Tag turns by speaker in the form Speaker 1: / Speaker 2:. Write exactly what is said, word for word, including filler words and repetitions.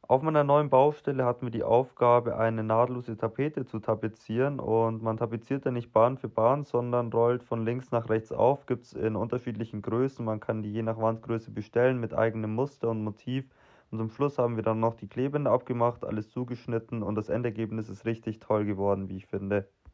Speaker 1: Auf meiner neuen Baustelle hatten wir die Aufgabe, eine nahtlose Tapete zu tapezieren und man tapeziert ja nicht Bahn für Bahn, sondern rollt von links nach rechts auf. Gibt es in unterschiedlichen Größen. Man kann die je nach Wandgröße bestellen mit eigenem Muster und Motiv. Und zum Schluss haben wir dann noch die Klebende abgemacht, alles zugeschnitten und das Endergebnis ist richtig toll geworden, wie ich finde.